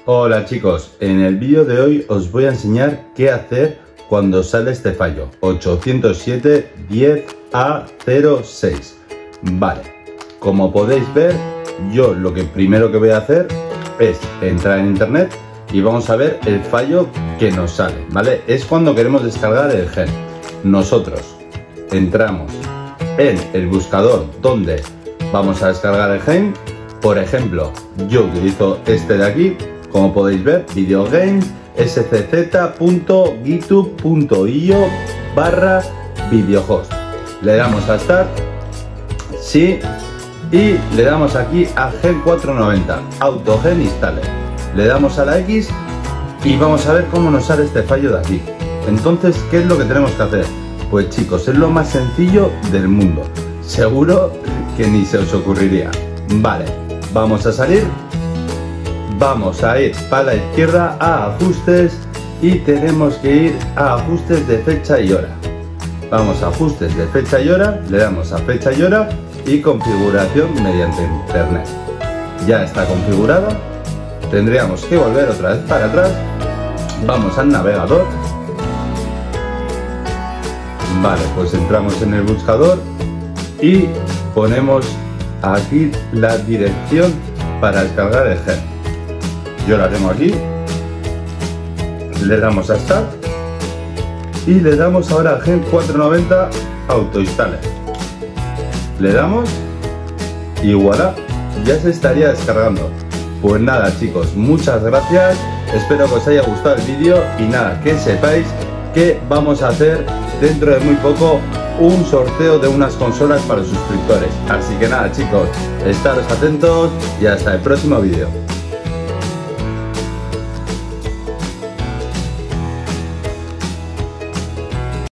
Hola chicos, en el vídeo de hoy os voy a enseñar qué hacer cuando sale este fallo 807.10A06. Vale, como podéis ver, yo lo que primero que voy a hacer es entrar en internet y vamos a ver el fallo que nos sale, ¿vale? Es cuando queremos descargar el gen. Nosotros entramos en el buscador donde vamos a descargar el gen. Por ejemplo, yo utilizo este de aquí, como podéis ver, videogames scz.github.io/videohost. Le damos a Start, sí, y le damos aquí a Gen 490, AutoGen Installer. Le damos a la X y vamos a ver cómo nos sale este fallo de aquí. Entonces, ¿qué es lo que tenemos que hacer? Pues chicos, es lo más sencillo del mundo. Seguro que ni se os ocurriría. Vale, vamos a salir. Vamos a ir para la izquierda a ajustes y tenemos que ir a ajustes de fecha y hora. Vamos a ajustes de fecha y hora, le damos a fecha y hora y configuración mediante internet. Ya está configurada. Tendríamos que volver otra vez para atrás. Vamos al navegador. Vale, pues entramos en el buscador y ponemos aquí la dirección para descargar el gen. Yo la tengo aquí. Le damos a Start y le damos ahora a Gen 490 Auto Installer. Le damos y voilà, ya se estaría descargando. Pues nada chicos, muchas gracias, espero que os haya gustado el vídeo y nada, que sepáis que vamos a hacer dentro de muy poco un sorteo de unas consolas para suscriptores. Así que nada chicos, estaros atentos y hasta el próximo vídeo.